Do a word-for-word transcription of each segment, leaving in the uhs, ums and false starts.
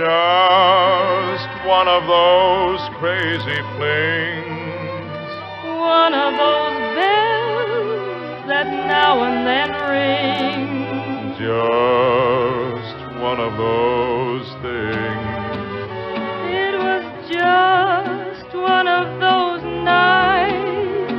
Just one of those crazy flings, one of those bells that now and then ring. Just one of those things. It was just one of those nights,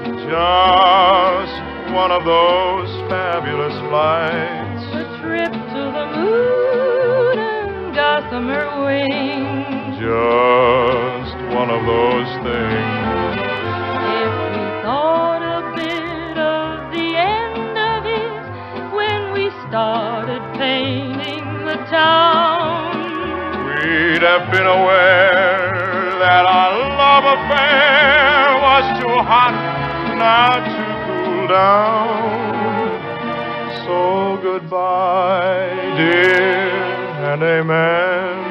just one of those fabulous flights, a trip to the moon and gossamer wings. Just one of those things. If we thought a bit of the end of it when we started painting the town, we'd have been aware that our love affair was too hot now to cool down. So goodbye, dear, and amen.